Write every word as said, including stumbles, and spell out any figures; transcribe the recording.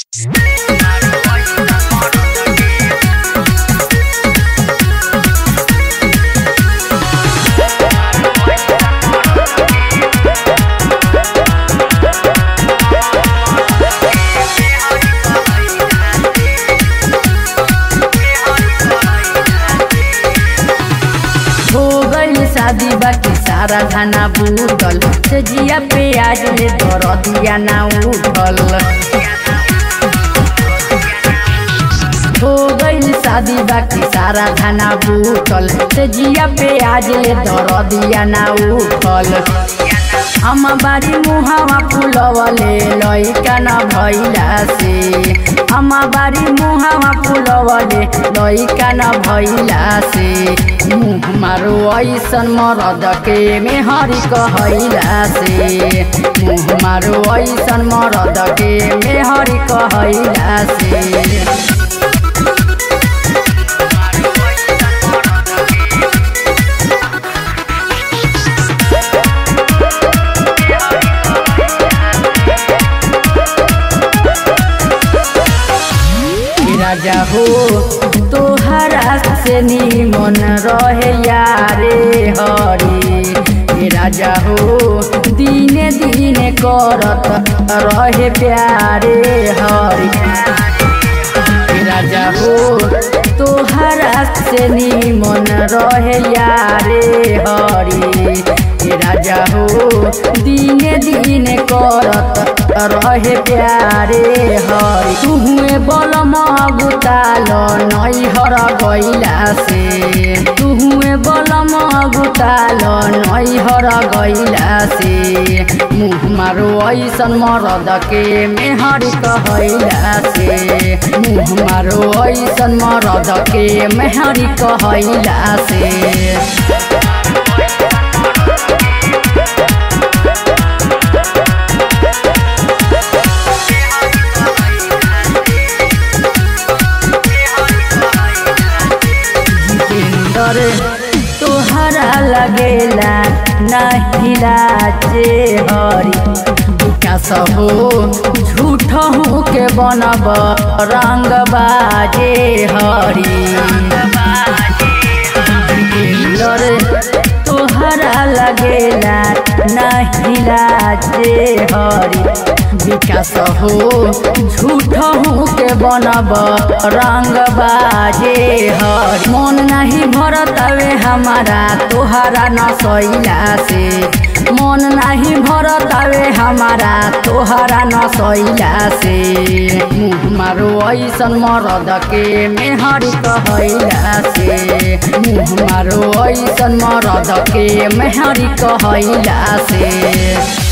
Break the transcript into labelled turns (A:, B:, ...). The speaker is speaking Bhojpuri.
A: शादी बाकी सारा खाना बूटल से जिया पे आज ले दरदिया ना उठल। हो गई शादी बाकी सारा खाना बूटल से जिया पे आज ले दरदिया ना उठल। हम बारी मुहावा फुलवले लइका न भइला से, हम बारी मुहावा फुलवले लइका न भइला से। मुँह मारो ऐसन मरद के मेहरी कहैला से, मुँह मारो ऐसन मरद के मेहरी कहैला से। राजा हो तोहरा से निमन रहे यारे हरी, राजा हो दिने दिने करत रहे प्यारे हरी। राजा हो तोहरा से निमन रहे यारे हरी, राजा हो दिने दिने करत रहे प्यारे हरी। तुहुए बल मगुताल नैहर गैला से, तुहुए बल मगुताल नैहर गैला से। मुँह मारो ऐसन मरद के मेहरी कहैला से, मुँह मारो ऐसन मरद के मेहरी कहैला से। तोहरा लगेला नहीं लाजे हरी, विकास हो झूठ हो के बनब रंग बाजे हरी। तोहरा लगेला नहीं लाजे हरी, विकास हो झूठ हो के बनब रंग बाजे हरी। मन नहीं भरतावे हमारा तोहरा न सैला से, मन नहीं भरतावे हमारा तोहरा न सैला से। मुँह मारो ऐसन मरद के मेहरी कहैला से, मुँह मारो ऐसन मरद के मेहरी कहैला से।